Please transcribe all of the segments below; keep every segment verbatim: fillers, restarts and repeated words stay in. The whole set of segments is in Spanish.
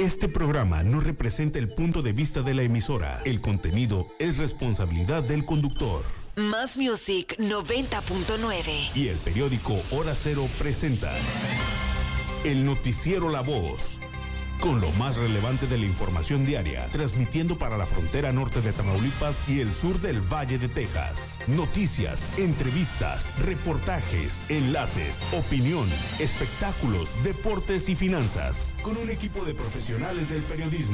Este programa no representa el punto de vista de la emisora. El contenido es responsabilidad del conductor. Más Music noventa punto nueve y el periódico Hora Cero presenta el noticiero La Voz, con lo más relevante de la información diaria, transmitiendo para la frontera norte de Tamaulipas y el sur del Valle de Texas. Noticias, entrevistas, reportajes, enlaces, opinión, espectáculos, deportes y finanzas, con un equipo de profesionales del periodismo.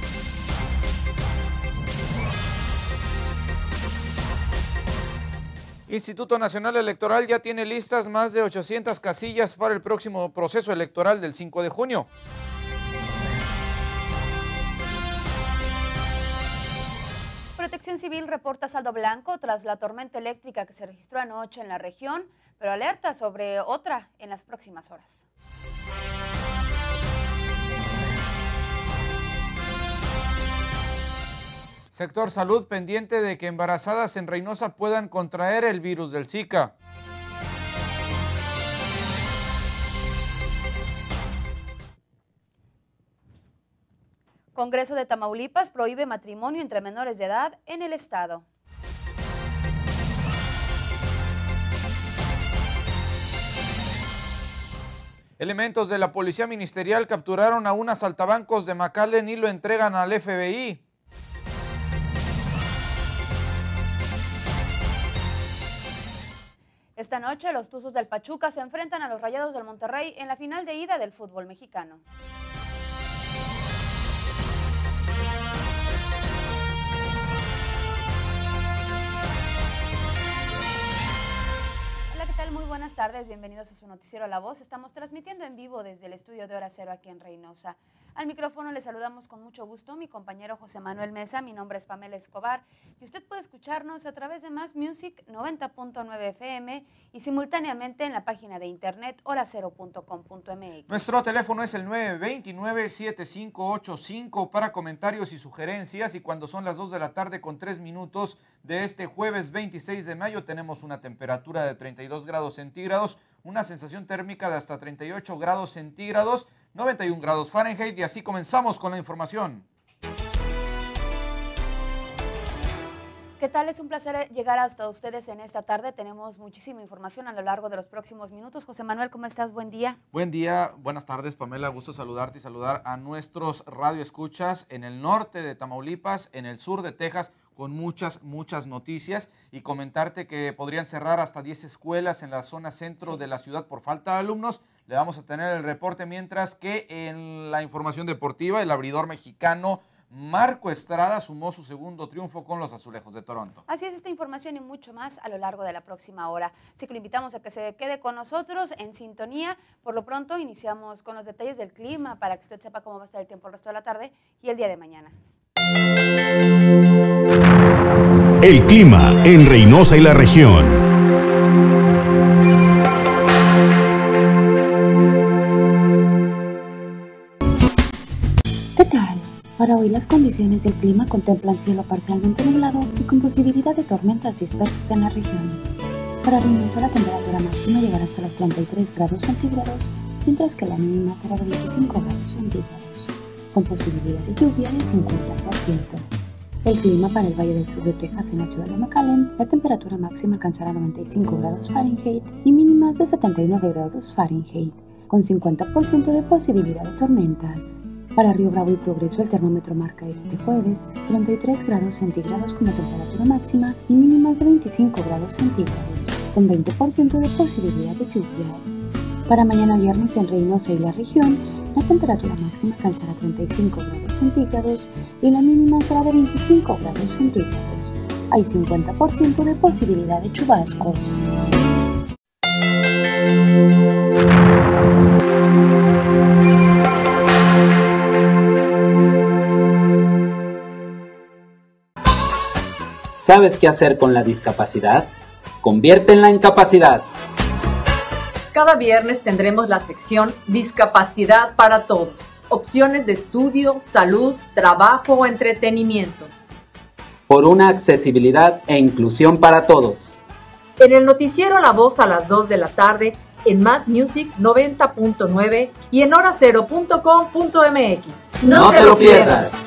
Instituto Nacional Electoral ya tiene listas más de ochocientas casillas para el próximo proceso electoral del cinco de junio. Protección Civil reporta saldo blanco tras la tormenta eléctrica que se registró anoche en la región, pero alerta sobre otra en las próximas horas. Sector Salud pendiente de que embarazadas en Reynosa puedan contraer el virus del Zika. Congreso de Tamaulipas prohíbe matrimonio entre menores de edad en el estado. Elementos de la Policía Ministerial capturaron a un asaltabancos de McAllen y lo entregan al F B I. Esta noche los Tuzos del Pachuca se enfrentan a los Rayados del Monterrey en la final de ida del fútbol mexicano. Muy buenas tardes, bienvenidos a su noticiero La Voz. Estamos transmitiendo en vivo desde el estudio de Hora Cero aquí en Reynosa. Al micrófono les saludamos con mucho gusto mi compañero José Manuel Mesa, mi nombre es Pamela Escobar y usted puede escucharnos a través de Más Music noventa punto nueve F M y simultáneamente en la página de internet hora cero punto com punto m x. Nuestro teléfono es el nueve dos nueve, siete cinco ocho cinco para comentarios y sugerencias, y cuando son las dos de la tarde con tres minutos de este jueves veintiséis de mayo tenemos una temperatura de treinta y dos grados centígrados, una sensación térmica de hasta treinta y ocho grados centígrados, noventa y un grados Fahrenheit, y así comenzamos con la información. ¿Qué tal? Es un placer llegar hasta ustedes en esta tarde. Tenemos muchísima información a lo largo de los próximos minutos. José Manuel, ¿cómo estás? Buen día. Buen día, buenas tardes, Pamela. Gusto saludarte y saludar a nuestros radioescuchas en el norte de Tamaulipas, en el sur de Texas, con muchas, muchas noticias, y comentarte que podrían cerrar hasta diez escuelas en la zona centro sí. de la ciudad por falta de alumnos. Le vamos a tener el reporte, mientras que en la información deportiva, el abridor mexicano Marco Estrada sumó su segundo triunfo con los Azulejos de Toronto. Así es, esta información y mucho más a lo largo de la próxima hora. Así que lo invitamos a que se quede con nosotros en sintonía. Por lo pronto iniciamos con los detalles del clima para que usted sepa cómo va a estar el tiempo el resto de la tarde y el día de mañana. El clima en Reynosa y la región. ¿Qué tal? Para hoy las condiciones del clima contemplan cielo parcialmente nublado y con posibilidad de tormentas dispersas en la región. Para Reynosa la temperatura máxima llegará hasta los treinta y tres grados centígrados, mientras que la mínima será de veinticinco grados centígrados, con posibilidad de lluvia del cincuenta por ciento. El clima para el Valle del Sur de Texas en la ciudad de McAllen, la temperatura máxima alcanzará noventa y cinco grados Fahrenheit y mínimas de setenta y nueve grados Fahrenheit, con cincuenta por ciento de posibilidad de tormentas. Para Río Bravo y Progreso el termómetro marca este jueves treinta y tres grados centígrados como temperatura máxima y mínimas de veinticinco grados centígrados, con veinte por ciento de posibilidad de lluvias. Para mañana viernes en Reynosa y la región, la temperatura máxima alcanzará treinta y cinco grados centígrados y la mínima será de veinticinco grados centígrados. Hay cincuenta por ciento de posibilidad de chubascos. ¿Sabes qué hacer con la discapacidad? Conviértela en capacidad. Cada viernes tendremos la sección Discapacidad para Todos. Opciones de estudio, salud, trabajo o entretenimiento. Por una accesibilidad e inclusión para todos. En el noticiero La Voz a las dos de la tarde en Más Music noventa punto nueve y en hora cero punto com punto m x. No, no te lo pierdas.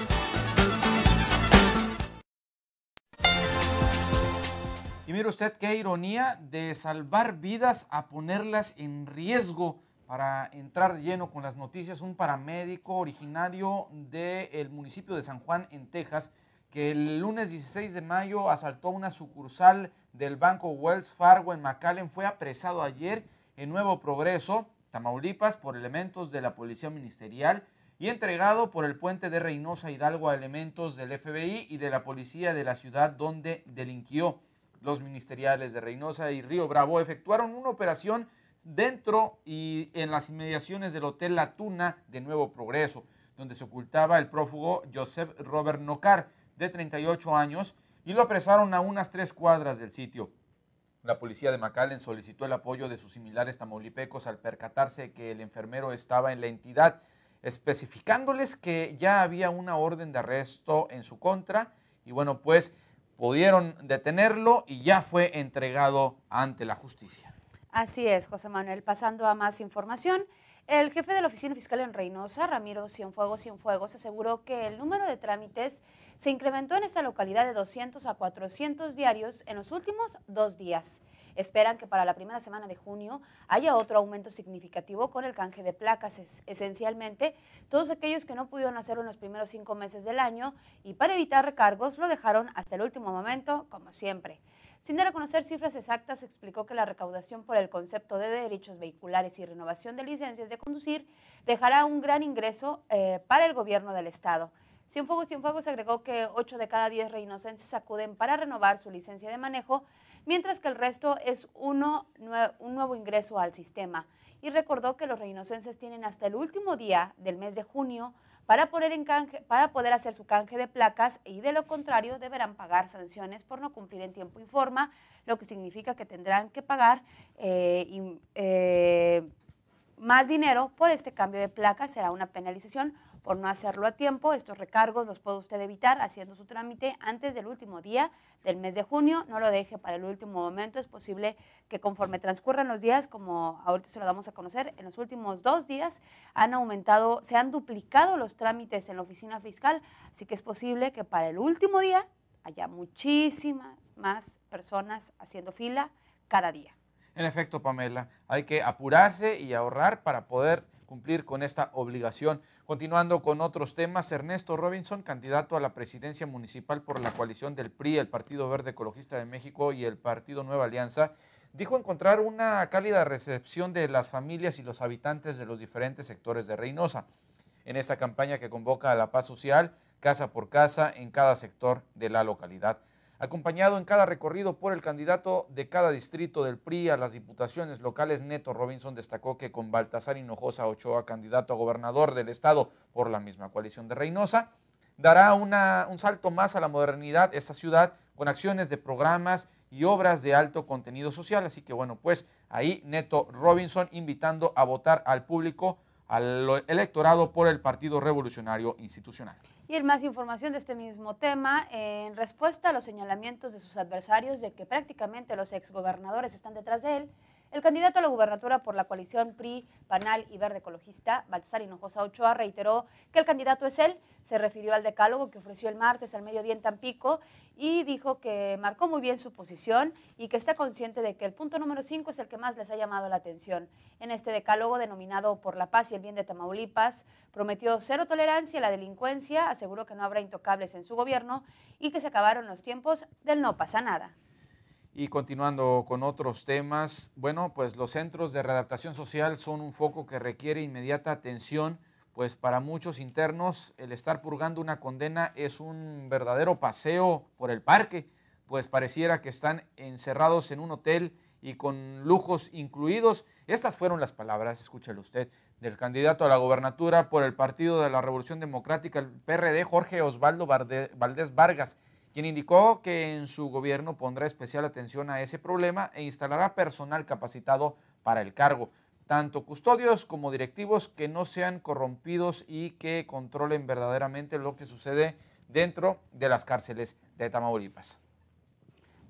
Y mire usted qué ironía de salvar vidas a ponerlas en riesgo. Para entrar de lleno con las noticias, un paramédico originario del municipio de San Juan, en Texas, que el lunes dieciséis de mayo asaltó una sucursal del banco Wells Fargo en McAllen, fue apresado ayer en Nuevo Progreso, Tamaulipas, por elementos de la Policía Ministerial y entregado por el puente de Reynosa Hidalgo a elementos del F B I y de la policía de la ciudad donde delinquió. Los ministeriales de Reynosa y Río Bravo efectuaron una operación dentro y en las inmediaciones del Hotel La Tuna de Nuevo Progreso, donde se ocultaba el prófugo Joseph Robert Nocar, de treinta y ocho años, y lo apresaron a unas tres cuadras del sitio. La policía de McAllen solicitó el apoyo de sus similares tamaulipecos al percatarse que el enfermero estaba en la entidad, especificándoles que ya había una orden de arresto en su contra, y bueno, pues pudieron detenerlo y ya fue entregado ante la justicia. Así es, José Manuel. Pasando a más información, el jefe de la Oficina Fiscal en Reynosa, Ramiro Cienfuegos Cienfuegos, aseguró que el número de trámites se incrementó en esta localidad de doscientos a cuatrocientos diarios en los últimos dos días. Esperan que para la primera semana de junio haya otro aumento significativo con el canje de placas, es, esencialmente todos aquellos que no pudieron hacerlo en los primeros cinco meses del año y para evitar recargos lo dejaron hasta el último momento, como siempre. Sin dar a conocer cifras exactas, explicó que la recaudación por el concepto de derechos vehiculares y renovación de licencias de conducir dejará un gran ingreso eh, para el gobierno del estado. Cienfuegos Cienfuegos agregó que ocho de cada diez reinocenses acuden para renovar su licencia de manejo, mientras que el resto es uno, un nuevo ingreso al sistema. Y recordó que los reinocenses tienen hasta el último día del mes de junio para poder, en canje, para poder hacer su canje de placas y de lo contrario deberán pagar sanciones por no cumplir en tiempo y forma, lo que significa que tendrán que pagar eh, y, eh, más dinero por este cambio de placas. Será una penalización por no hacerlo a tiempo. Estos recargos los puede usted evitar haciendo su trámite antes del último día del mes de junio. No lo deje para el último momento. Es posible que conforme transcurran los días, como ahorita se lo damos a conocer, en los últimos dos días han aumentado, se han duplicado los trámites en la oficina fiscal, así que es posible que para el último día haya muchísimas más personas haciendo fila cada día. En efecto, Pamela, hay que apurarse y ahorrar para poder cumplir con esta obligación. Continuando con otros temas, Ernesto Robinson, candidato a la presidencia municipal por la coalición del P R I, el Partido Verde Ecologista de México y el Partido Nueva Alianza, dijo encontrar una cálida recepción de las familias y los habitantes de los diferentes sectores de Reynosa en esta campaña que convoca a la paz social, casa por casa, en cada sector de la localidad. Acompañado en cada recorrido por el candidato de cada distrito del P R I a las diputaciones locales, Neto Robinson destacó que con Baltasar Hinojosa Ochoa, candidato a gobernador del estado por la misma coalición de Reynosa, dará una, un salto más a la modernidad esta ciudad con acciones de programas y obras de alto contenido social. Así que bueno, pues ahí Neto Robinson invitando a votar al público, al electorado por el Partido Revolucionario Institucional. Y en más información de este mismo tema, en respuesta a los señalamientos de sus adversarios de que prácticamente los exgobernadores están detrás de él, el candidato a la gubernatura por la coalición P R I, PANAL y Verde Ecologista, Baltasar Hinojosa Ochoa, reiteró que el candidato es él. Se refirió al decálogo que ofreció el martes al mediodía en Tampico y dijo que marcó muy bien su posición y que está consciente de que el punto número cinco es el que más les ha llamado la atención. En este decálogo, denominado Por la Paz y el Bien de Tamaulipas, prometió cero tolerancia a la delincuencia, aseguró que no habrá intocables en su gobierno y que se acabaron los tiempos del no pasa nada. Y continuando con otros temas, bueno, pues los centros de readaptación social son un foco que requiere inmediata atención, pues para muchos internos el estar purgando una condena es un verdadero paseo por el parque, pues pareciera que están encerrados en un hotel y con lujos incluidos. Estas fueron las palabras, escúchelo usted, del candidato a la gobernatura por el Partido de la Revolución Democrática, el P R D, Jorge Osvaldo Valdés Vargas, quien indicó que en su gobierno pondrá especial atención a ese problema e instalará personal capacitado para el cargo, tanto custodios como directivos que no sean corrompidos y que controlen verdaderamente lo que sucede dentro de las cárceles de Tamaulipas.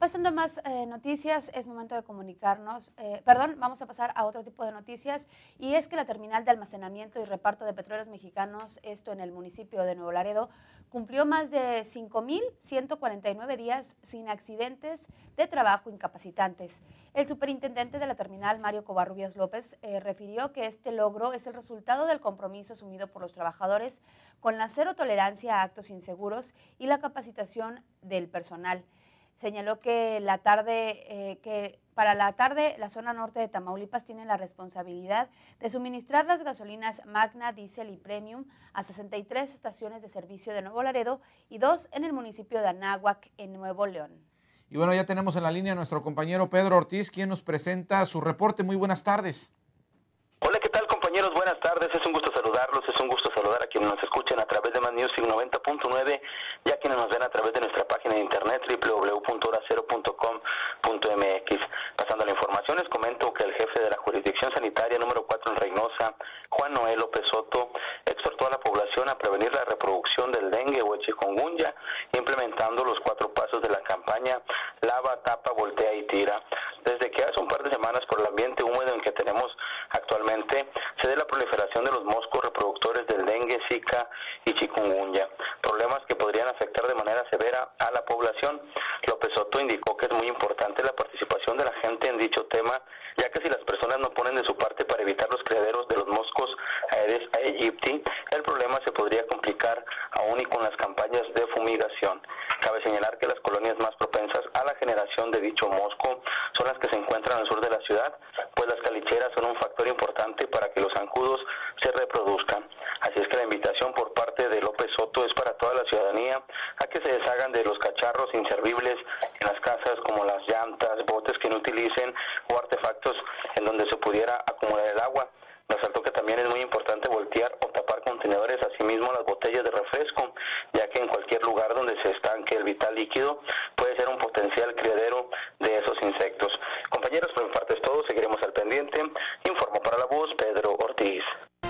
Pasando a más eh, noticias, es momento de comunicarnos, eh, perdón, vamos a pasar a otro tipo de noticias, y es que la terminal de almacenamiento y reparto de petróleos mexicanos, esto en el municipio de Nuevo Laredo, cumplió más de cinco mil ciento cuarenta y nueve días sin accidentes de trabajo incapacitantes. El superintendente de la terminal, Mario Covarrubias López, eh, refirió que este logro es el resultado del compromiso asumido por los trabajadores con la cero tolerancia a actos inseguros y la capacitación del personal. Señaló que la tarde, eh, que para la tarde la zona norte de Tamaulipas tiene la responsabilidad de suministrar las gasolinas Magna, Diesel y Premium a sesenta y tres estaciones de servicio de Nuevo Laredo y dos en el municipio de Anáhuac, en Nuevo León. Y bueno, ya tenemos en la línea a nuestro compañero Pedro Ortiz, quien nos presenta su reporte. Muy buenas tardes. Hola, ¿qué tal, compañeros? Buenas tardes, es un gusto saludarlos, es un gusto saludar a quienes nos escuchen a través de Más Music noventa punto nueve y a quienes nos ven a través de nuestra página de internet doble u doble u doble u punto hora cero punto com punto m x. Pasando a la información, les comento que el jefe de la jurisdicción sanitaria número cuatro en Reynosa, Juan Noel López Soto, exhortó a la población a prevenir la reproducción del dengue o el chikungunya, implementando los cuatro pasos de la campaña Lava, Tapa, Voltea y Tira. Desde que hace un par de semanas, por el ambiente húmedo en que tenemos actualmente, se dé la proliferación de los moscos reproductores del dengue, zika y chikungunya, problemas que podrían afectar de manera severa a la población. López Soto indicó que es muy importante la participación de la gente en dicho tema, ya que si las personas no ponen de su parte para evitar los criaderos de los moscos Aedes aegypti, el problema se podría complicar aún y con las campañas de fumigación. Cabe señalar que las colonias más propensas a la generación de dicho mosco son las que se encuentran al sur de la ciudad, pues las calicheras son un factor importante para que los zancudos se reproduzcan. Así es que la invitación por parte de López Soto es para toda la ciudadanía a que se deshagan de los cacharros inservibles en las casas, como las llantas, botes que no utilicen o artefactos en donde se pudiera acumular el agua. Resalto que también es muy importante voltear o tapar contenedores, asimismo las botellas de refresco, ya que en cualquier lugar donde se estanque el vital líquido puede ser un potencial criadero de esos insectos. Compañeros, por mi parte es todo, seguiremos al pendiente. Informo para La Voz, Pedro Ortiz.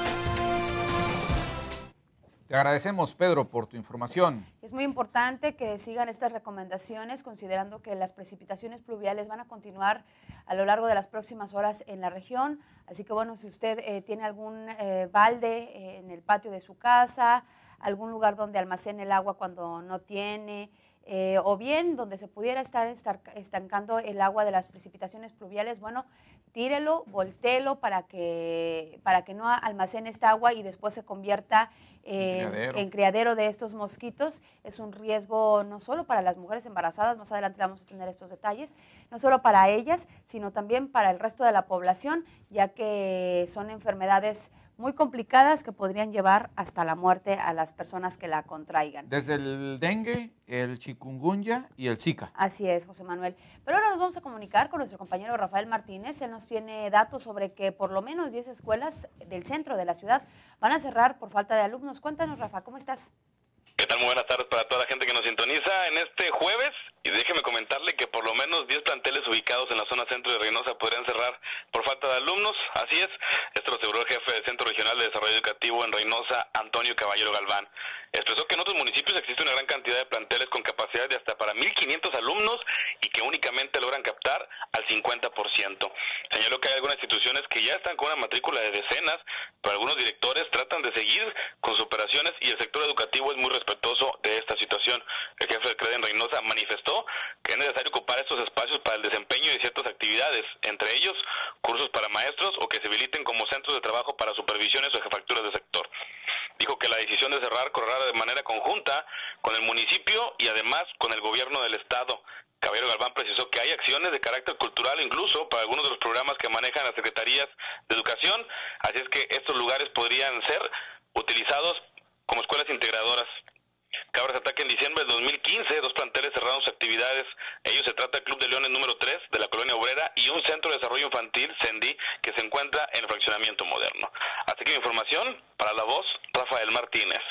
Te agradecemos, Pedro, por tu información. Es muy importante que sigan estas recomendaciones, considerando que las precipitaciones pluviales van a continuar a lo largo de las próximas horas en la región. Así que, bueno, si usted eh, tiene algún eh, balde eh, en el patio de su casa, algún lugar donde almacene el agua cuando no tiene, eh, o bien donde se pudiera estar, estar estancando el agua de las precipitaciones pluviales, bueno, tírelo, voltéelo para que, para que no almacene esta agua y después se convierta en criadero. en criadero de estos mosquitos. Es un riesgo no solo para las mujeres embarazadas, más adelante vamos a tener estos detalles, no solo para ellas, sino también para el resto de la población, ya que son enfermedades muy complicadas que podrían llevar hasta la muerte a las personas que la contraigan. Desde el dengue, el chikungunya y el zika. Así es, José Manuel. Pero ahora nos vamos a comunicar con nuestro compañero Rafael Martínez. Él nos tiene datos sobre que por lo menos diez escuelas del centro de la ciudad van a cerrar por falta de alumnos. Cuéntanos, Rafa, ¿cómo estás? ¿Qué tal? Muy buenas tardes para toda la gente que nos sintoniza en este jueves. Y déjeme comentarle que por lo menos diez planteles ubicados en la zona centro de Reynosa podrían cerrar por falta de alumnos. Así es, esto lo aseguró el jefe del Centro Regional de Desarrollo Educativo en Reynosa, Antonio Caballero Galván. Expresó que en otros municipios existe una gran cantidad de planteles con capacidad de hasta para mil quinientos alumnos y que únicamente logran captar al cincuenta por ciento. Señaló que hay algunas instituciones que ya están con una matrícula de decenas, pero algunos directores tratan de seguir con sus operaciones y el sector educativo es muy respetuoso de esta situación. El jefe del C R E D en Reynosa manifestó que es necesario ocupar estos espacios para el desempeño de ciertas actividades, entre ellos cursos para maestros o que se habiliten como centros de trabajo para supervisiones o jefaturas de sector. Dijo que la decisión de cerrar correrá de manera conjunta con el municipio y además con el gobierno del estado. Caballero Galván precisó que hay acciones de carácter cultural incluso para algunos de los programas que manejan las secretarías de educación, así es que estos lugares podrían ser utilizados como escuelas integradoras. Cabe resaltar que en diciembre de dos mil quince dos planteles cerraron sus actividades. Ellos se trata del Club de Leones número tres de la Colonia Obrera y un Centro de Desarrollo Infantil, CENDI, que se encuentra en el fraccionamiento moderno. Así que mi información para La Voz, Rafael Martínez.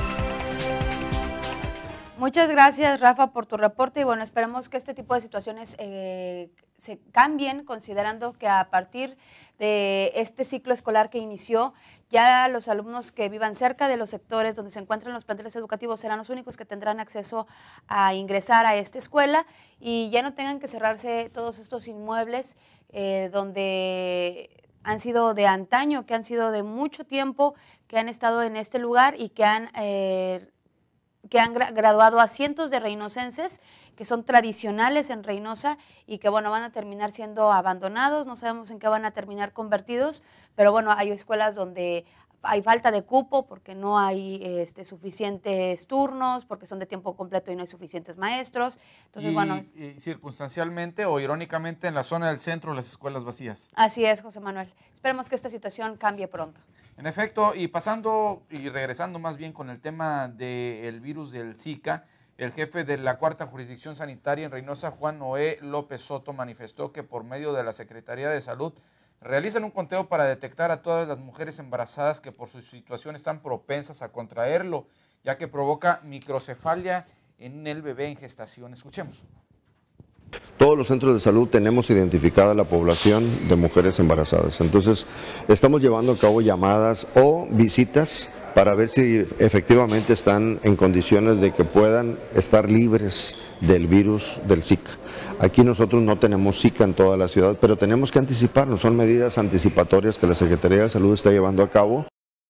Muchas gracias, Rafa, por tu reporte y bueno, esperemos que este tipo de situaciones eh, se cambien, considerando que a partir de este ciclo escolar que inició. Ya los alumnos que vivan cerca de los sectores donde se encuentran los planteles educativos serán los únicos que tendrán acceso a ingresar a esta escuela y ya no tengan que cerrarse todos estos inmuebles eh, donde han sido de antaño, que han sido de mucho tiempo, que han estado en este lugar y que han, eh, que han gra graduado a cientos de reinocenses que son tradicionales en Reynosa y que bueno, van a terminar siendo abandonados, no sabemos en qué van a terminar convertidos, pero bueno, hay escuelas donde hay falta de cupo porque no hay este, suficientes turnos, porque son de tiempo completo y no hay suficientes maestros. Entonces, y, bueno, y circunstancialmente o irónicamente en la zona del centro las escuelas vacías. Así es, José Manuel. Esperemos que esta situación cambie pronto. En efecto, y pasando y regresando más bien con el tema del virus del Zika, el jefe de la cuarta jurisdicción sanitaria en Reynosa, Juan Noé López Soto, manifestó que por medio de la Secretaría de Salud realizan un conteo para detectar a todas las mujeres embarazadas que por su situación están propensas a contraerlo, ya que provoca microcefalia en el bebé en gestación. Escuchemos. Todos los centros de salud tenemos identificada la población de mujeres embarazadas, entonces estamos llevando a cabo llamadas o visitas para ver si efectivamente están en condiciones de que puedan estar libres del virus del Zika. Aquí nosotros no tenemos Zika en toda la ciudad, pero tenemos que anticiparnos, son medidas anticipatorias que la Secretaría de Salud está llevando a cabo.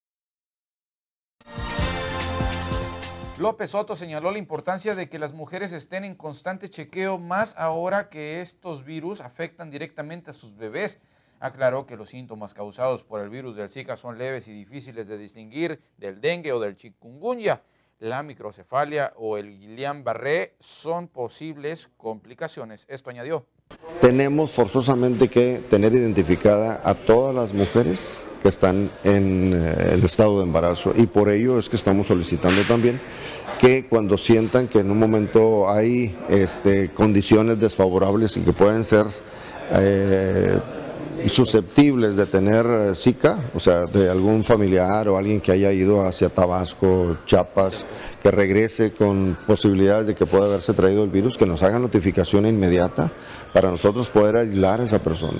López Soto señaló la importancia de que las mujeres estén en constante chequeo, más ahora que estos virus afectan directamente a sus bebés. Aclaró que los síntomas causados por el virus del Zika son leves y difíciles de distinguir del dengue o del chikungunya. La microcefalia o el Guillain-Barré son posibles complicaciones. Esto añadió. Tenemos forzosamente que tener identificada a todas las mujeres que están en el estado de embarazo y por ello es que estamos solicitando también que cuando sientan que en un momento hay este, condiciones desfavorables y que pueden ser eh, susceptibles de tener Zika, o sea, de algún familiar o alguien que haya ido hacia Tabasco, Chiapas, que regrese con posibilidades de que pueda haberse traído el virus, que nos hagan notificación inmediata para nosotros poder aislar a esa persona.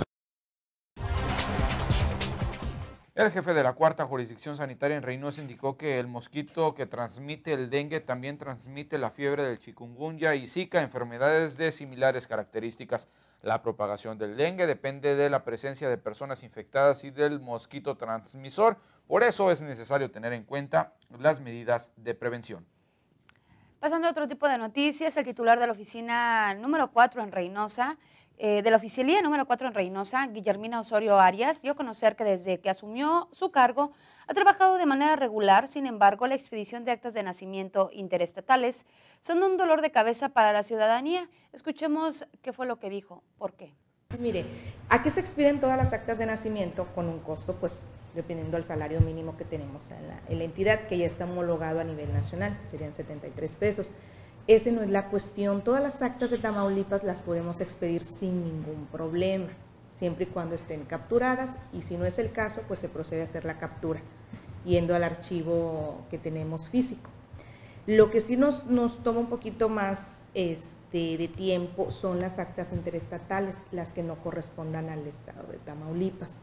El jefe de la cuarta jurisdicción sanitaria en Reynosa indicó que el mosquito que transmite el dengue también transmite la fiebre del chikungunya y Zika, enfermedades de similares características. La propagación del dengue depende de la presencia de personas infectadas y del mosquito transmisor. Por eso es necesario tener en cuenta las medidas de prevención. Pasando a otro tipo de noticias, el titular de la oficina número cuatro en Reynosa, eh, de la oficialía número cuatro en Reynosa, Guillermina Osorio Arias, dio a conocer que desde que asumió su cargo ha trabajado de manera regular. Sin embargo, la expedición de actas de nacimiento interestatales son un dolor de cabeza para la ciudadanía. Escuchemos qué fue lo que dijo, por qué. Mire, aquí se expiden todas las actas de nacimiento con un costo, pues, dependiendo del salario mínimo que tenemos en la, en la entidad, que ya está homologado a nivel nacional, serían setenta y tres pesos. Esa no es la cuestión, todas las actas de Tamaulipas las podemos expedir sin ningún problema, siempre y cuando estén capturadas, y si no es el caso, pues se procede a hacer la captura, yendo al archivo que tenemos físico. Lo que sí nos, nos toma un poquito más este, de tiempo son las actas interestatales, las que no correspondan al estado de Tamaulipas.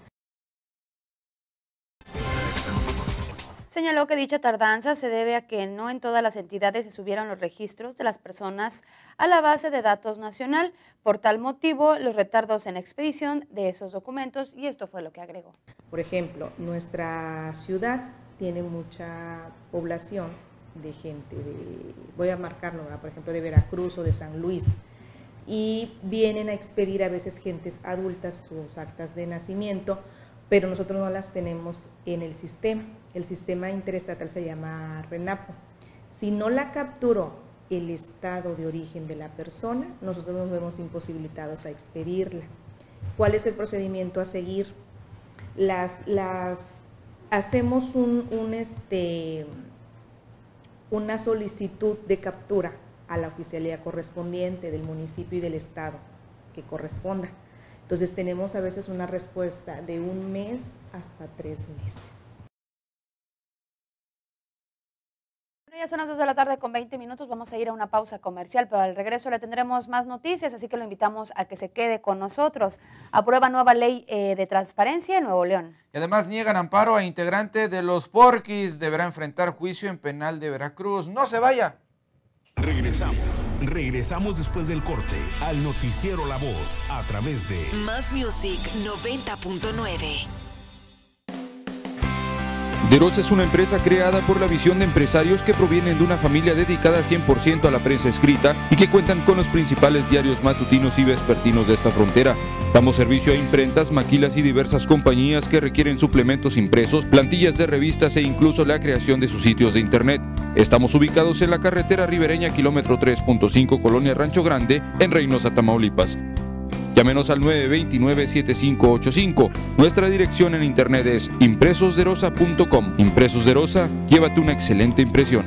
Señaló que dicha tardanza se debe a que no en todas las entidades se subieron los registros de las personas a la base de datos nacional. Por tal motivo, los retardos en la expedición de esos documentos, y esto fue lo que agregó. Por ejemplo, nuestra ciudad tiene mucha población de gente, de, voy a marcarlo, ¿verdad? Por ejemplo, de Veracruz o de San Luis, y vienen a expedir a veces gentes adultas sus actas de nacimiento, pero nosotros no las tenemos en el sistema. El sistema interestatal se llama RENAPO. Si no la capturó el estado de origen de la persona, nosotros nos vemos imposibilitados a expedirla. ¿Cuál es el procedimiento a seguir? Las, las, hacemos un, un, este, una solicitud de captura a la oficialía correspondiente del municipio y del estado que corresponda. Entonces tenemos a veces una respuesta de un mes hasta tres meses. Ya son las dos de la tarde con veinte minutos, vamos a ir a una pausa comercial, pero al regreso le tendremos más noticias, así que lo invitamos a que se quede con nosotros. Aprueba nueva ley eh, de transparencia en Nuevo León. Y además niegan amparo a integrante de los Porquis, deberá enfrentar juicio en penal de Veracruz. ¡No se vaya! Regresamos, regresamos después del corte al noticiero La Voz a través de Más Music noventa punto nueve. Derosa es una empresa creada por la visión de empresarios que provienen de una familia dedicada cien por ciento a la prensa escrita y que cuentan con los principales diarios matutinos y vespertinos de esta frontera. Damos servicio a imprentas, maquilas y diversas compañías que requieren suplementos impresos, plantillas de revistas e incluso la creación de sus sitios de internet. Estamos ubicados en la carretera ribereña kilómetro tres punto cinco, Colonia Rancho Grande, en Reynosa, Tamaulipas. Llámenos al nueve dos nueve, siete cinco ocho cinco. Nuestra dirección en internet es impresos derosa punto com. Impresos Derosa, llévate una excelente impresión.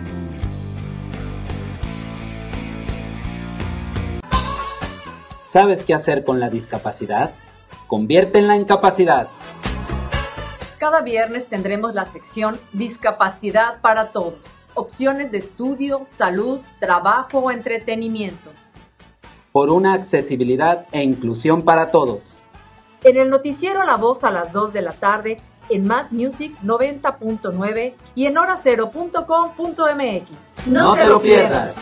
¿Sabes qué hacer con la discapacidad? Conviértela en capacidad. Cada viernes tendremos la sección Discapacidad para Todos. Opciones de estudio, salud, trabajo o entretenimiento. Por una accesibilidad e inclusión para todos. En el noticiero La Voz a las dos de la tarde, en Más Music noventa punto nueve y en hora cero punto com punto m x. No, no te lo pierdas.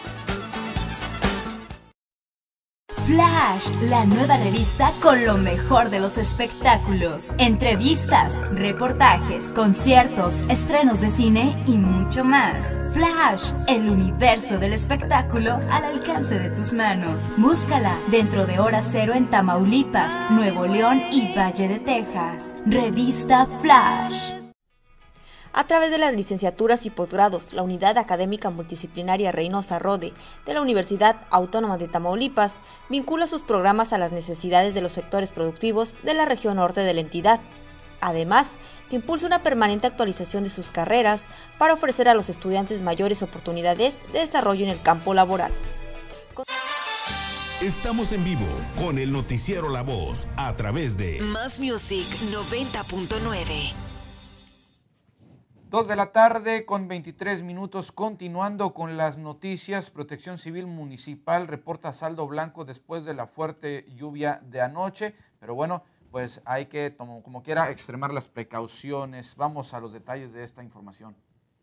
Flash, la nueva revista con lo mejor de los espectáculos, entrevistas, reportajes, conciertos, estrenos de cine y mucho más. Flash, el universo del espectáculo al alcance de tus manos. Búscala dentro de Hora Cero en Tamaulipas, Nuevo León y Valle de Texas. Revista Flash. A través de las licenciaturas y posgrados, la Unidad Académica Multidisciplinaria Reynosa Rode de la Universidad Autónoma de Tamaulipas vincula sus programas a las necesidades de los sectores productivos de la región norte de la entidad. Además, que impulsa una permanente actualización de sus carreras para ofrecer a los estudiantes mayores oportunidades de desarrollo en el campo laboral. Estamos en vivo con el noticiero La Voz a través de Más Music noventa punto nueve. Dos de la tarde con veintitrés minutos, continuando con las noticias. Protección Civil Municipal reporta saldo blanco después de la fuerte lluvia de anoche, pero bueno, pues hay que, como, como quiera, extremar las precauciones. Vamos a los detalles de esta información.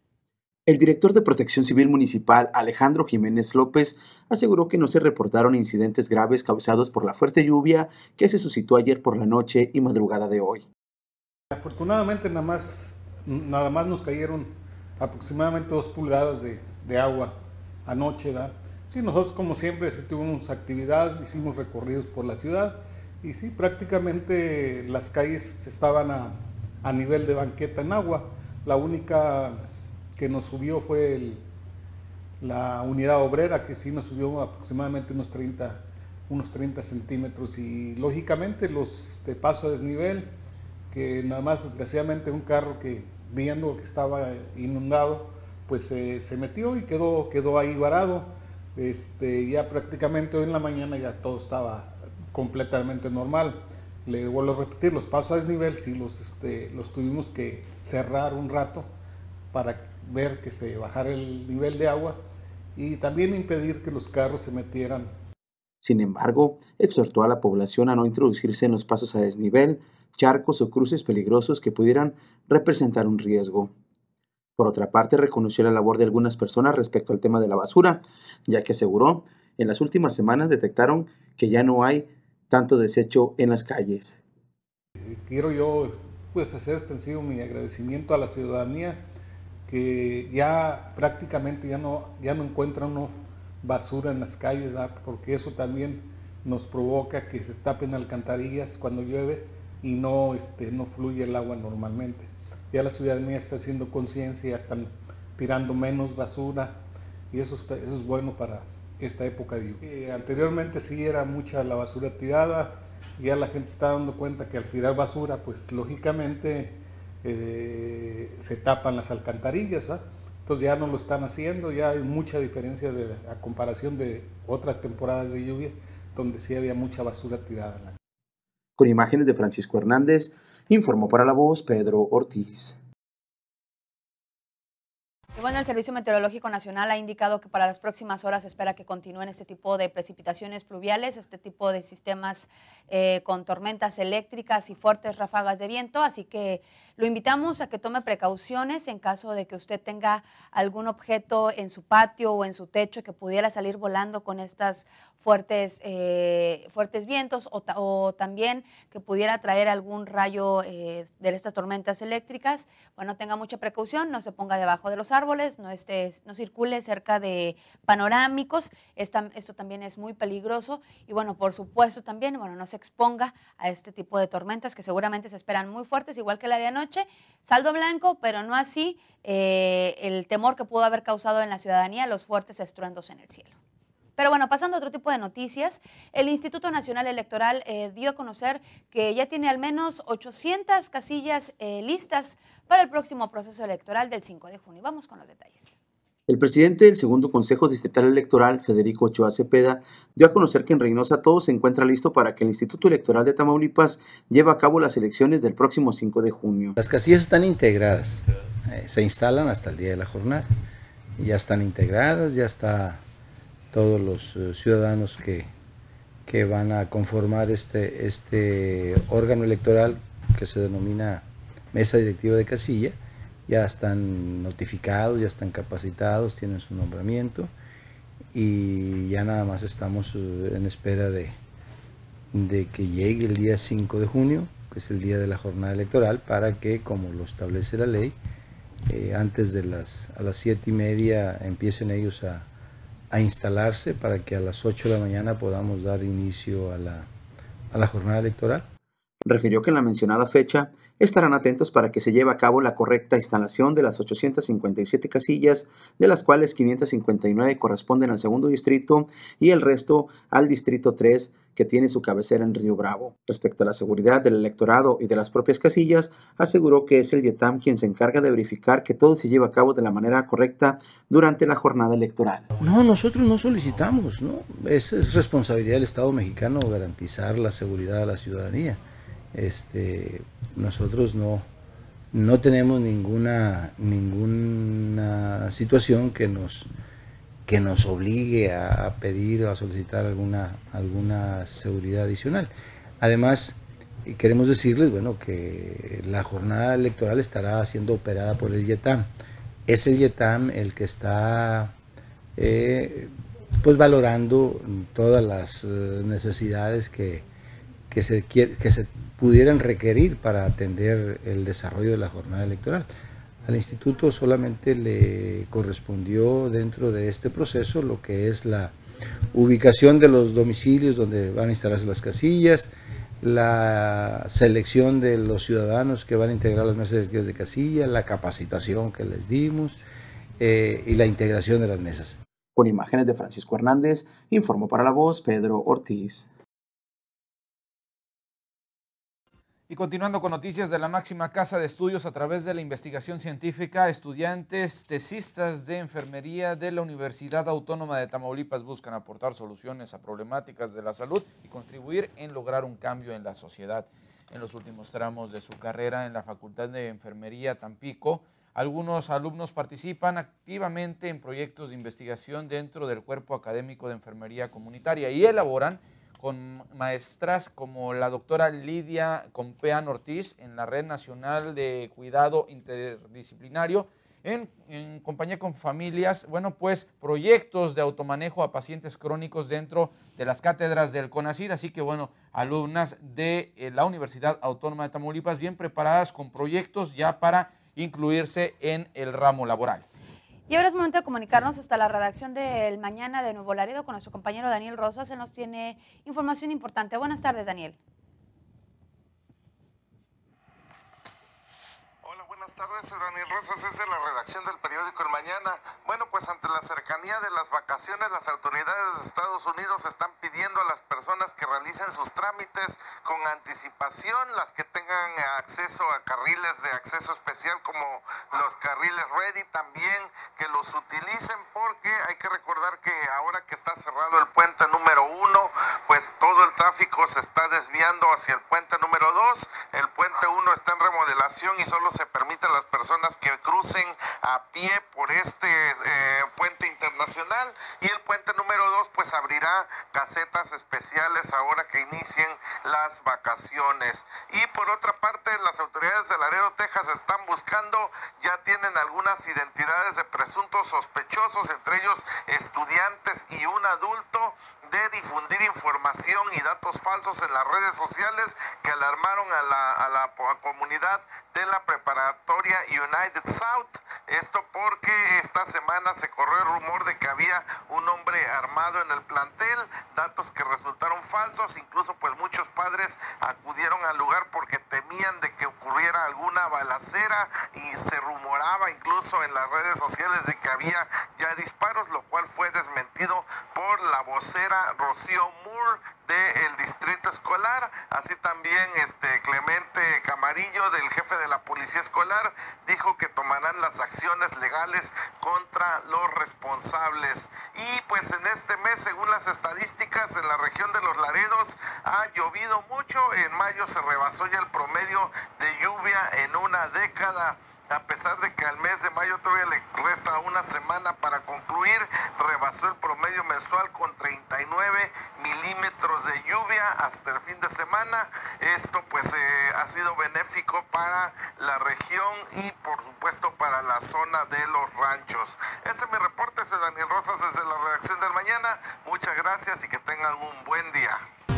El director de Protección Civil Municipal, Alejandro Jiménez López, aseguró que no se reportaron incidentes graves causados por la fuerte lluvia que se suscitó ayer por la noche y madrugada de hoy. Afortunadamente nada más Nada más nos cayeron aproximadamente dos pulgadas de, de agua anoche, ¿verdad? Sí, nosotros como siempre sí tuvimos actividad, hicimos recorridos por la ciudad y sí, prácticamente las calles estaban a, a nivel de banqueta en agua. La única que nos subió fue el, la unidad obrera, que sí nos subió aproximadamente unos treinta, unos treinta centímetros y lógicamente los este, pasos a desnivel, que nada más desgraciadamente un carro que viendo que estaba inundado, pues eh, se metió y quedó, quedó ahí varado. Este, ya prácticamente hoy en la mañana ya todo estaba completamente normal. Le vuelvo a repetir, los pasos a desnivel sí los, este, los tuvimos que cerrar un rato para ver que se bajara el nivel de agua y también impedir que los carros se metieran. Sin embargo, exhortó a la población a no introducirse en los pasos a desnivel, charcos o cruces peligrosos que pudieran representar un riesgo. Por otra parte, reconoció la labor de algunas personas respecto al tema de la basura, ya que aseguró, en las últimas semanas detectaron que ya no hay tanto desecho en las calles. Quiero yo pues hacer extensivo mi agradecimiento a la ciudadanía, que ya prácticamente ya no, ya no encuentra uno basura en las calles, ¿verdad? Porque eso también nos provoca que se tapen alcantarillas cuando llueve y no, este, no fluye el agua normalmente. Ya la ciudadanía está haciendo conciencia, están tirando menos basura y eso, está, eso es bueno para esta época de lluvia. Eh, anteriormente sí era mucha la basura tirada, ya la gente está dando cuenta que al tirar basura, pues lógicamente eh, se tapan las alcantarillas, ¿va? Entonces ya no lo están haciendo, ya hay mucha diferencia de, a comparación de otras temporadas de lluvia, donde sí había mucha basura tirada. Con imágenes de Francisco Hernández, informó para La Voz Pedro Ortiz. Y bueno, el Servicio Meteorológico Nacional ha indicado que para las próximas horas espera que continúen este tipo de precipitaciones pluviales, este tipo de sistemas eh, con tormentas eléctricas y fuertes ráfagas de viento, así que lo invitamos a que tome precauciones en caso de que usted tenga algún objeto en su patio o en su techo que pudiera salir volando con estas fuertes, eh, fuertes vientos o, ta o también que pudiera traer algún rayo eh, de estas tormentas eléctricas. Bueno, tenga mucha precaución, no se ponga debajo de los árboles, no, esté, no circule cerca de panorámicos, Esta, esto también es muy peligroso y bueno, por supuesto también, bueno, no se exponga a este tipo de tormentas que seguramente se esperan muy fuertes, igual que la de anoche, saldo blanco, pero no así eh, el temor que pudo haber causado en la ciudadanía los fuertes estruendos en el cielo. Pero bueno, pasando a otro tipo de noticias, el Instituto Nacional Electoral eh, dio a conocer que ya tiene al menos ochocientas casillas eh, listas para el próximo proceso electoral del cinco de junio. Vamos con los detalles. El presidente del segundo Consejo Distrital Electoral, Federico Ochoa Cepeda, dio a conocer que en Reynosa todo se encuentra listo para que el Instituto Electoral de Tamaulipas lleve a cabo las elecciones del próximo cinco de junio. Las casillas están integradas, eh, se instalan hasta el día de la jornada, ya están integradas, ya está todos los uh, ciudadanos que, que van a conformar este, este órgano electoral que se denomina Mesa Directiva de Casilla, ya están notificados, ya están capacitados, tienen su nombramiento y ya nada más estamos uh, en espera de, de que llegue el día cinco de junio, que es el día de la jornada electoral, para que, como lo establece la ley, eh, antes de las, a las siete y media empiecen ellos a a instalarse para que a las ocho de la mañana podamos dar inicio a la, a la jornada electoral. Refirió que en la mencionada fecha estarán atentos para que se lleve a cabo la correcta instalación de las ochocientas cincuenta y siete casillas, de las cuales quinientas cincuenta y nueve corresponden al segundo distrito y el resto al distrito tres, que tiene su cabecera en Río Bravo. Respecto a la seguridad del electorado y de las propias casillas, aseguró que es el YETAM quien se encarga de verificar que todo se lleve a cabo de la manera correcta durante la jornada electoral. No, nosotros no solicitamos, ¿no? Es, es responsabilidad del Estado mexicano garantizar la seguridad de la ciudadanía. Este, nosotros no, no tenemos ninguna, ninguna situación que nos... que nos obligue a pedir o a solicitar alguna, alguna seguridad adicional. Además, queremos decirles, bueno, que la jornada electoral estará siendo operada por el YETAM. Es el YETAM el que está eh, pues valorando todas las necesidades que, que, se, que se pudieran requerir para atender el desarrollo de la jornada electoral. Al instituto solamente le correspondió dentro de este proceso lo que es la ubicación de los domicilios donde van a instalarse las casillas, la selección de los ciudadanos que van a integrar las mesas directivas de casilla, la capacitación que les dimos eh, y la integración de las mesas. Con imágenes de Francisco Hernández, informó para La Voz Pedro Ortiz. Y continuando con noticias de la máxima casa de estudios a través de la investigación científica, estudiantes tesistas de enfermería de la Universidad Autónoma de Tamaulipas buscan aportar soluciones a problemáticas de la salud y contribuir en lograr un cambio en la sociedad. En los últimos tramos de su carrera en la Facultad de Enfermería Tampico, algunos alumnos participan activamente en proyectos de investigación dentro del cuerpo académico de enfermería comunitaria y elaboran con maestras como la doctora Lidia Compeán Ortiz en la Red Nacional de Cuidado Interdisciplinario, en, en compañía con familias, bueno, pues proyectos de automanejo a pacientes crónicos dentro de las cátedras del CONACYT, así que bueno, alumnas de eh, la Universidad Autónoma de Tamaulipas bien preparadas con proyectos ya para incluirse en el ramo laboral. Y ahora es momento de comunicarnos hasta la redacción del Mañana de Nuevo Laredo con nuestro compañero Daniel Rosas. Él nos tiene información importante. Buenas tardes, Daniel. Buenas tardes, soy Daniel Rosas, es de la redacción del periódico El Mañana. Bueno, pues ante la cercanía de las vacaciones, las autoridades de Estados Unidos están pidiendo a las personas que realicen sus trámites con anticipación, las que tengan acceso a carriles de acceso especial como los carriles Ready, también que los utilicen, porque hay que recordar que ahora que está cerrado el puente número uno, pues todo el tráfico se está desviando hacia el puente número dos. El puente uno está en remodelación y solo se permite permite a las personas que crucen a pie por este eh, puente internacional. Y el puente número dos pues abrirá casetas especiales ahora que inicien las vacaciones. Y por otra parte, las autoridades de Laredo, Texas están buscando, ya tienen algunas identidades de presuntos sospechosos, entre ellos estudiantes y un adulto, de difundir información y datos falsos en las redes sociales que alarmaron a la, a la comunidad de la preparatoria United South. Esto porque esta semana se corrió el rumor de que había un hombre armado en el plantel, datos que resultaron falsos. Incluso pues muchos padres acudieron al lugar porque temían de que ocurriera alguna balacera, y se rumoraba incluso en las redes sociales de que había ya disparos, lo cual fue desmentido por la vocera Rocío Moore del distrito escolar. Así también este Clemente Camarillo, del jefe de la policía escolar, dijo que tomarán las acciones legales contra los responsables. Y pues en este mes, según las estadísticas, en la región de Los Laredos ha llovido mucho. En mayo se rebasó ya el promedio de lluvia en una década. A pesar de que al mes de mayo todavía le resta una semana para concluir, rebasó el promedio mensual con treinta y nueve milímetros de lluvia hasta el fin de semana. Esto pues eh, ha sido benéfico para la región y por supuesto para la zona de los ranchos. Ese es mi reporte, soy Daniel Rosas desde la redacción del Mañana. Muchas gracias y que tengan un buen día.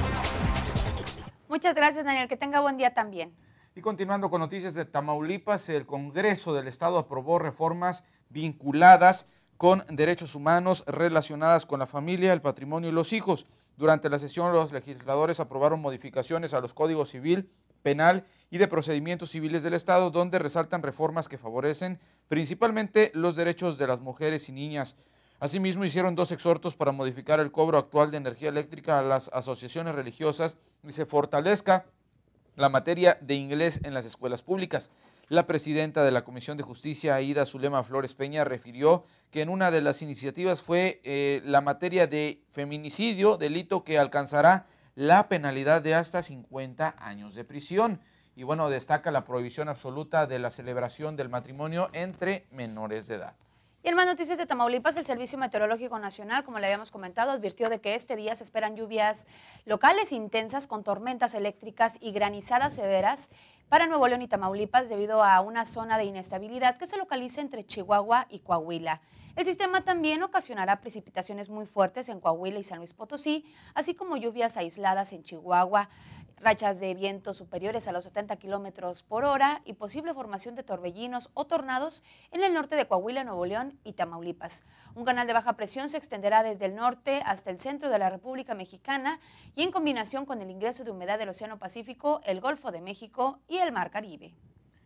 Muchas gracias, Daniel, que tenga buen día también. Y continuando con noticias de Tamaulipas, el Congreso del Estado aprobó reformas vinculadas con derechos humanos relacionadas con la familia, el patrimonio y los hijos. Durante la sesión, los legisladores aprobaron modificaciones a los códigos civil, penal y de procedimientos civiles del Estado, donde resaltan reformas que favorecen principalmente los derechos de las mujeres y niñas. Asimismo, hicieron dos exhortos para modificar el cobro actual de energía eléctrica a las asociaciones religiosas y se fortalezca la materia de inglés en las escuelas públicas. La presidenta de la Comisión de Justicia, Aida Zulema Flores Peña, refirió que en una de las iniciativas fue eh, la materia de feminicidio, delito que alcanzará la penalidad de hasta cincuenta años de prisión. Y bueno, destaca la prohibición absoluta de la celebración del matrimonio entre menores de edad. Y en más noticias de Tamaulipas, el Servicio Meteorológico Nacional, como le habíamos comentado, advirtió de que este día se esperan lluvias locales intensas con tormentas eléctricas y granizadas severas para Nuevo León y Tamaulipas debido a una zona de inestabilidad que se localiza entre Chihuahua y Coahuila. El sistema también ocasionará precipitaciones muy fuertes en Coahuila y San Luis Potosí, así como lluvias aisladas en Chihuahua, rachas de viento superiores a los setenta kilómetros por hora y posible formación de torbellinos o tornados en el norte de Coahuila, Nuevo León y Tamaulipas. Un canal de baja presión se extenderá desde el norte hasta el centro de la República Mexicana y en combinación con el ingreso de humedad del Océano Pacífico, el Golfo de México y el Mar Caribe.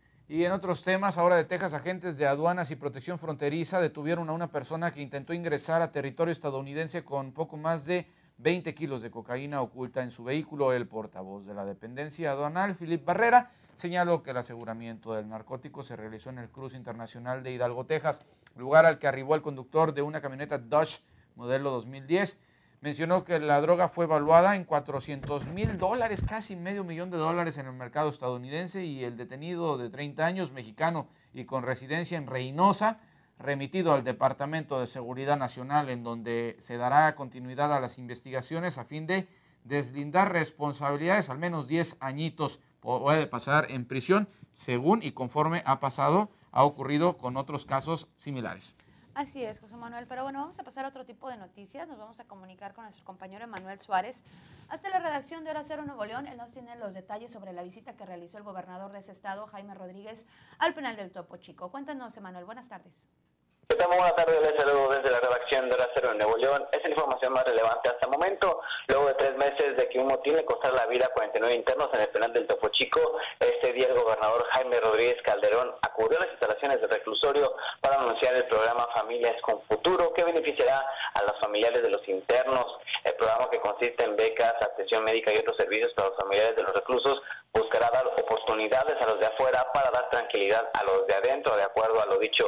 Y en otros temas, ahora de Texas, agentes de aduanas y protección fronteriza detuvieron a una persona que intentó ingresar a territorio estadounidense con poco más de veinte kilos de cocaína oculta en su vehículo. El portavoz de la dependencia aduanal, Philip Barrera, señaló que el aseguramiento del narcótico se realizó en el cruce internacional de Hidalgo, Texas, lugar al que arribó el conductor de una camioneta Dodge modelo dos mil diez. Mencionó que la droga fue evaluada en cuatrocientos mil dólares, casi medio millón de dólares en el mercado estadounidense, y el detenido de treinta años, mexicano y con residencia en Reynosa, remitido al Departamento de Seguridad Nacional, en donde se dará continuidad a las investigaciones a fin de deslindar responsabilidades. Al menos diez añitos puede pasar en prisión, según y conforme ha pasado, ha ocurrido con otros casos similares. Así es, José Manuel, pero bueno, vamos a pasar a otro tipo de noticias. Nos vamos a comunicar con nuestro compañero Emanuel Suárez. Hasta la redacción de Hora Cero Nuevo León, él nos tiene los detalles sobre la visita que realizó el gobernador de ese estado, Jaime Rodríguez, al penal del Topo Chico. Cuéntanos, Emanuel, buenas tardes. ¿Qué tal? Buenas tardes, les saludo desde la redacción de Hora Cero en Nuevo León. Es la información más relevante hasta el momento. Luego de tres meses de que un motín le costara la vida a cuarenta y nueve internos en el penal del Topo Chico, este día el gobernador Jaime Rodríguez Calderón acudió a las instalaciones del reclusorio para anunciar el programa Familias con Futuro, que beneficiará a los familiares de los internos. El programa, que consiste en becas, atención médica y otros servicios para los familiares de los reclusos, buscará dar oportunidades a los de afuera para dar tranquilidad a los de adentro, de acuerdo a lo dicho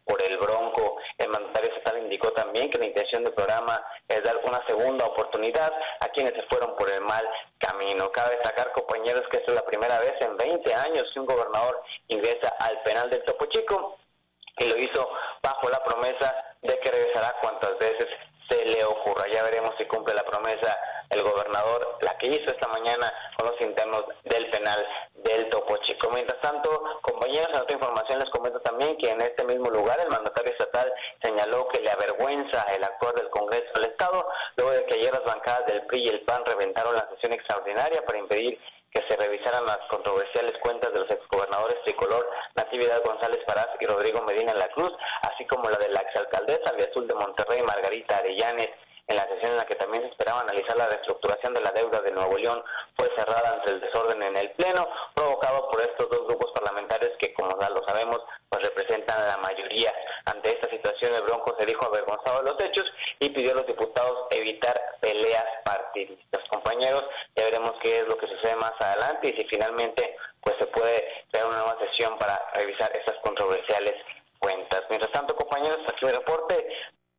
por el Bronco. El mandatario estatal indicó también que la intención del programa es dar una segunda oportunidad a quienes se fueron por el mal camino. Cabe destacar, compañeros, que esta es la primera vez en veinte años que un gobernador ingresa al penal del Topo Chico, y lo hizo bajo la promesa de que regresará cuantas veces se le ocurra. Ya veremos si cumple la promesa el gobernador, la que hizo esta mañana con los internos del penal del Topo Chico. Mientras tanto, compañeros, en otra información les comento también que en este mismo lugar el mandatario estatal señaló que le avergüenza el actuar del Congreso del Estado, luego de que ayer las bancadas del P R I y el P A N reventaron la sesión extraordinaria para impedir que se revisaran las controversiales cuentas de los exgobernadores tricolor Natividad González Parás y Rodrigo Medina en la Cruz, así como la de la exalcaldesa de Azul de Monterrey, Margarita Arellanes. En la sesión en la que también se esperaba analizar la reestructuración de la deuda de Nuevo León, fue cerrada ante el desorden en el Pleno, provocado por estos dos grupos parlamentarios que, como ya lo sabemos, pues representan a la mayoría. Ante esta situación, el Bronco se dijo avergonzado de los hechos y pidió a los diputados evitar peleas partidistas. Compañeros, ya veremos qué es lo que sucede más adelante y si finalmente pues se puede crear una nueva sesión para revisar esas controversiales cuentas. Mientras tanto, compañeros, aquí mi reporte.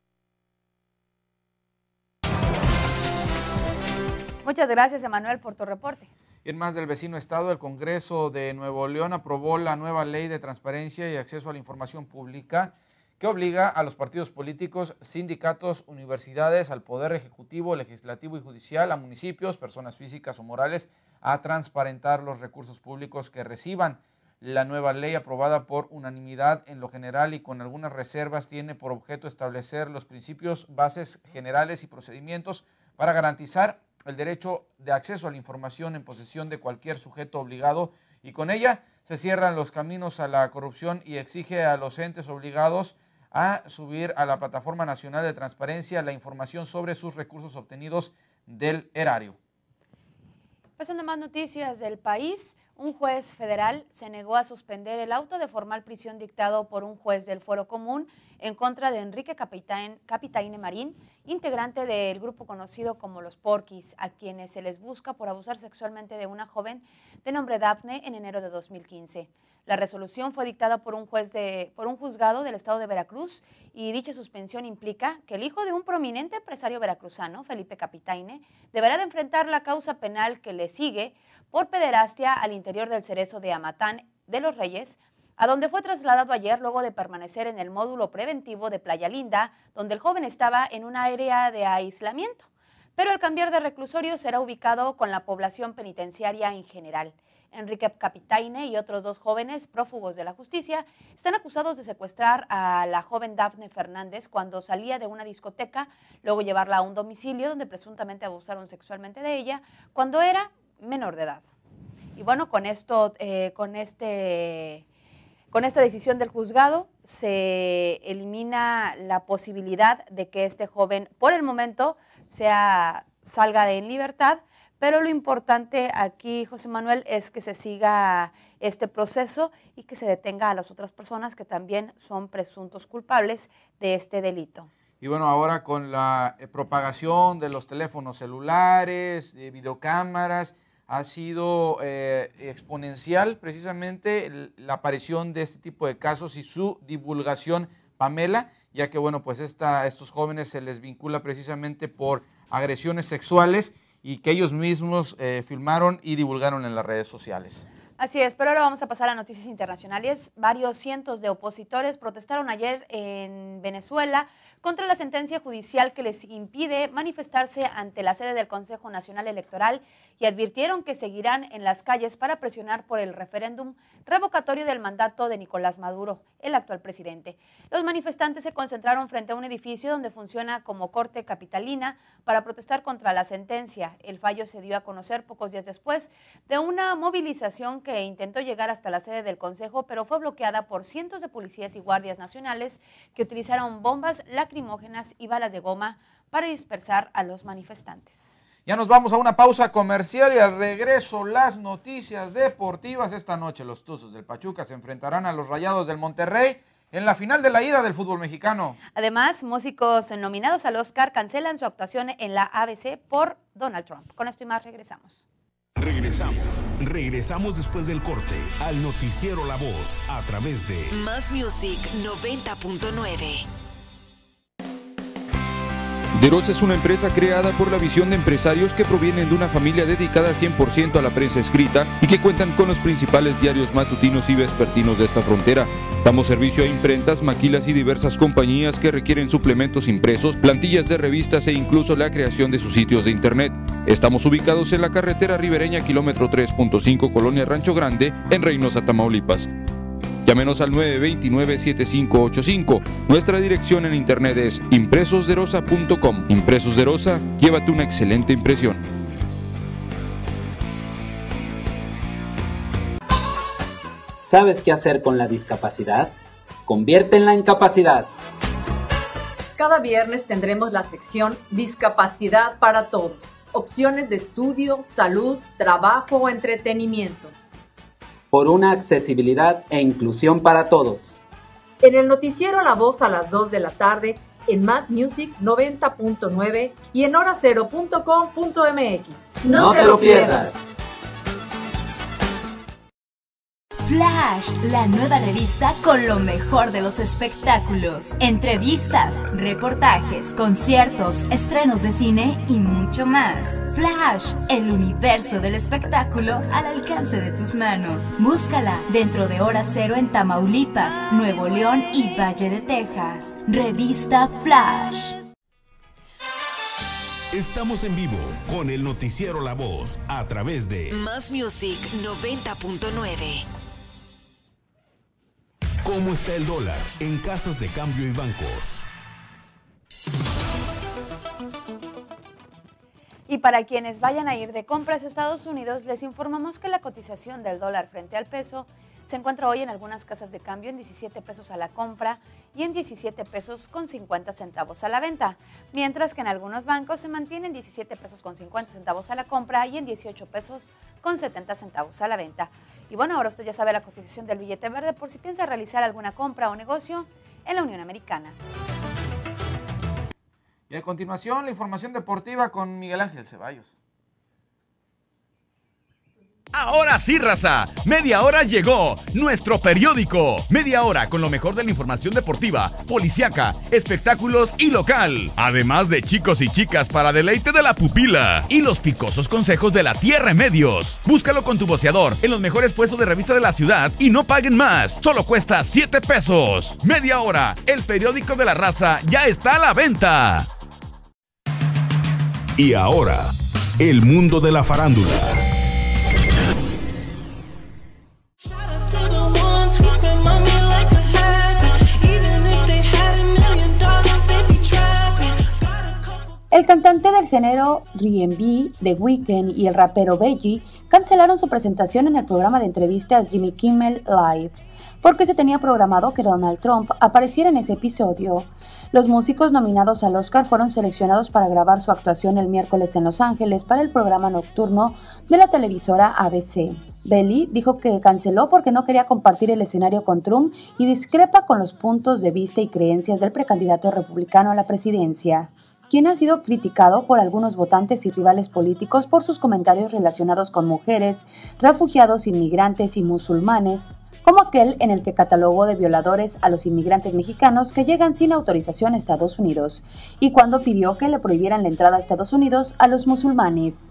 Muchas gracias, Emanuel, por tu reporte. Y en más del vecino estado, el Congreso de Nuevo León aprobó la nueva ley de transparencia y acceso a la información pública que obliga a los partidos políticos, sindicatos, universidades, al Poder Ejecutivo, Legislativo y Judicial, a municipios, personas físicas o morales, a transparentar los recursos públicos que reciban. La nueva ley, aprobada por unanimidad en lo general y con algunas reservas, tiene por objeto establecer los principios, bases generales y procedimientos para garantizar el derecho de acceso a la información en posesión de cualquier sujeto obligado, y con ella se cierran los caminos a la corrupción y exige a los entes obligados a subir a la Plataforma Nacional de Transparencia la información sobre sus recursos obtenidos del erario. Pasando más noticias del país, un juez federal se negó a suspender el auto de formal prisión dictado por un juez del Fuero Común en contra de Enrique Capitaine, Capitaine Marín, integrante del grupo conocido como Los Porquis, a quienes se les busca por abusar sexualmente de una joven de nombre Dafne en enero de dos mil quince. La resolución fue dictada por un juez de, por un juzgado del estado de Veracruz, y dicha suspensión implica que el hijo de un prominente empresario veracruzano, Felipe Capitaine, deberá de enfrentar la causa penal que le sigue por pederastia al interior del Cerezo de Amatán de los Reyes, a donde fue trasladado ayer luego de permanecer en el módulo preventivo de Playa Linda, donde el joven estaba en una área de aislamiento. Pero al cambiar de reclusorio será ubicado con la población penitenciaria en general. Enrique Capitaine y otros dos jóvenes prófugos de la justicia están acusados de secuestrar a la joven Dafne Fernández cuando salía de una discoteca, luego llevarla a un domicilio donde presuntamente abusaron sexualmente de ella cuando era menor de edad. Y bueno, con esto, eh, con este... Con esta decisión del juzgado se elimina la posibilidad de que este joven, por el momento, sea, salga de en libertad, pero lo importante aquí, José Manuel, es que se siga este proceso y que se detenga a las otras personas que también son presuntos culpables de este delito. Y bueno, ahora con la eh, propagación de los teléfonos celulares, de videocámaras, ha sido eh, exponencial precisamente la aparición de este tipo de casos y su divulgación, Pamela, ya que bueno, pues esta, a estos jóvenes se les vincula precisamente por agresiones sexuales y que ellos mismos eh, filmaron y divulgaron en las redes sociales. Así es, pero ahora vamos a pasar a noticias internacionales. Varios cientos de opositores protestaron ayer en Venezuela contra la sentencia judicial que les impide manifestarse ante la sede del Consejo Nacional Electoral y advirtieron que seguirán en las calles para presionar por el referéndum revocatorio del mandato de Nicolás Maduro, el actual presidente. Los manifestantes se concentraron frente a un edificio donde funciona como corte capitalina para protestar contra la sentencia. El fallo se dio a conocer pocos días después de una movilización que intentó llegar hasta la sede del Consejo, pero fue bloqueada por cientos de policías y guardias nacionales que utilizaron bombas lacrimógenas y balas de goma para dispersar a los manifestantes. Ya nos vamos a una pausa comercial y al regreso las noticias deportivas. Esta noche los Tuzos del Pachuca se enfrentarán a los Rayados del Monterrey en la final de la ida del fútbol mexicano. Además, músicos nominados al Oscar cancelan su actuación en la A B C por Donald Trump. Con esto y más regresamos. Regresamos, regresamos después del corte al noticiero La Voz a través de Más Music noventa punto nueve. Derosa es una empresa creada por la visión de empresarios que provienen de una familia dedicada cien por ciento a la prensa escrita y que cuentan con los principales diarios matutinos y vespertinos de esta frontera. Damos servicio a imprentas, maquilas y diversas compañías que requieren suplementos impresos, plantillas de revistas e incluso la creación de sus sitios de internet. Estamos ubicados en la carretera ribereña kilómetro tres punto cinco, Colonia Rancho Grande, en Reynosa, Tamaulipas. Llámenos al nueve dos nueve, siete cinco ocho cinco. Nuestra dirección en internet es impresos derosa punto com. Impresos Derosa, llévate una excelente impresión. ¿Sabes qué hacer con la discapacidad? Conviértela en capacidad. Cada viernes tendremos la sección Discapacidad para Todos. Opciones de estudio, salud, trabajo o entretenimiento. Por una accesibilidad e inclusión para todos. En el noticiero La Voz a las dos de la tarde, en Más Music noventa punto nueve y en hora cero punto com punto m x. No, no te lo pierdas. Flash, la nueva revista con lo mejor de los espectáculos, entrevistas, reportajes, conciertos, estrenos de cine y mucho más. Flash, el universo del espectáculo al alcance de tus manos. Búscala dentro de Hora Cero en Tamaulipas, Nuevo León y Valle de Texas. Revista Flash. Estamos en vivo con el noticiero La Voz a través de Más Music noventa punto nueve. ¿Cómo está el dólar en casas de cambio y bancos? Y para quienes vayan a ir de compras a Estados Unidos, les informamos que la cotización del dólar frente al peso se encuentra hoy en algunas casas de cambio en diecisiete pesos a la compra y en diecisiete pesos con cincuenta centavos a la venta, mientras que en algunos bancos se mantiene en diecisiete pesos con cincuenta centavos a la compra y en dieciocho pesos con setenta centavos a la venta. Y bueno, ahora usted ya sabe la cotización del billete verde por si piensa realizar alguna compra o negocio en la Unión Americana. Y a continuación, la información deportiva con Miguel Ángel Ceballos. Ahora sí, raza, Media Hora llegó, nuestro periódico. Media hora con lo mejor de la información deportiva, policíaca, espectáculos y local. Además de chicos y chicas para deleite de la pupila. Y los picosos consejos de la Tierra Medios. Búscalo con tu voceador en los mejores puestos de revista de la ciudad y no paguen más. Solo cuesta siete pesos. Media Hora, el periódico de la raza, ya está a la venta. Y ahora, el mundo de la farándula. El cantante del género R and B, The Weeknd, y el rapero Veggie cancelaron su presentación en el programa de entrevistas Jimmy Kimmel Live, porque se tenía programado que Donald Trump apareciera en ese episodio. Los músicos nominados al Oscar fueron seleccionados para grabar su actuación el miércoles en Los Ángeles para el programa nocturno de la televisora A B C. Belly dijo que canceló porque no quería compartir el escenario con Trump y discrepa con los puntos de vista y creencias del precandidato republicano a la presidencia, quien ha sido criticado por algunos votantes y rivales políticos por sus comentarios relacionados con mujeres, refugiados, inmigrantes y musulmanes, como aquel en el que catalogó de violadores a los inmigrantes mexicanos que llegan sin autorización a Estados Unidos, y cuando pidió que le prohibieran la entrada a Estados Unidos a los musulmanes.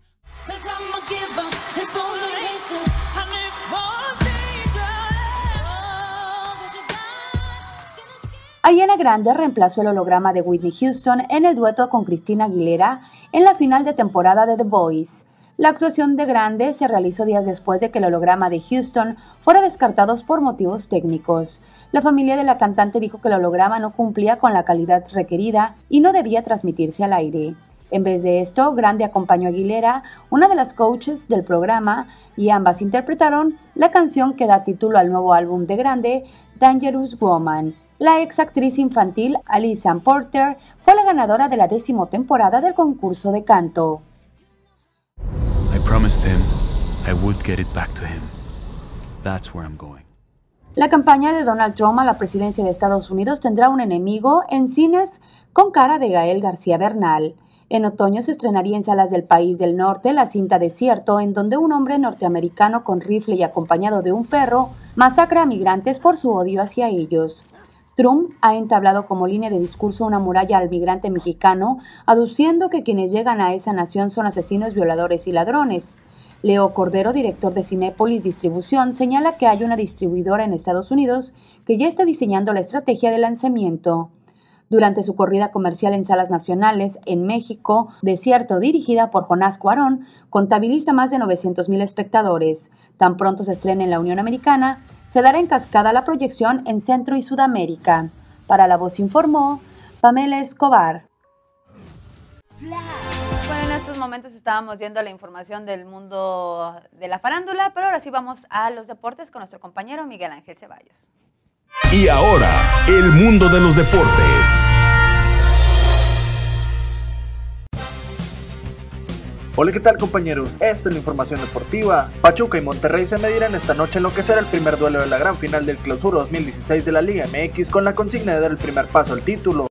Ariana Grande reemplazó el holograma de Whitney Houston en el dueto con Christina Aguilera en la final de temporada de The Voice. La actuación de Grande se realizó días después de que el holograma de Houston fuera descartado por motivos técnicos. La familia de la cantante dijo que el holograma no cumplía con la calidad requerida y no debía transmitirse al aire. En vez de esto, Grande acompañó a Aguilera, una de las coaches del programa, y ambas interpretaron la canción que da título al nuevo álbum de Grande, Dangerous Woman. La ex actriz infantil Alyson Porter fue la ganadora de la décima temporada del concurso de canto. I promised him I would get it back to him. That's where I'm going. La campaña de Donald Trump a la presidencia de Estados Unidos tendrá un enemigo en cines con cara de Gael García Bernal. En otoño se estrenaría en salas del país del norte la cinta Desierto, en donde un hombre norteamericano con rifle y acompañado de un perro masacra a migrantes por su odio hacia ellos. Trump ha entablado como línea de discurso una muralla al migrante mexicano, aduciendo que quienes llegan a esa nación son asesinos, violadores y ladrones. Leo Cordero, director de Cinépolis Distribución, señala que hay una distribuidora en Estados Unidos que ya está diseñando la estrategia de lanzamiento. Durante su corrida comercial en salas nacionales en México, Desierto, dirigida por Jonás Cuarón, contabiliza más de novecientos mil espectadores. Tan pronto se estrene en la Unión Americana, se dará en cascada la proyección en Centro y Sudamérica. Para La Voz informó Pamela Escobar. Bueno, en estos momentos estábamos viendo la información del mundo de la farándula, pero ahora sí vamos a los deportes con nuestro compañero Miguel Ángel Ceballos. Y ahora, el mundo de los deportes. Hola, ¿qué tal, compañeros? Esta es la información deportiva. Pachuca y Monterrey se medirán esta noche en lo que será el primer duelo de la gran final del Clausura dos mil dieciséis de la Liga M X, con la consigna de dar el primer paso al título.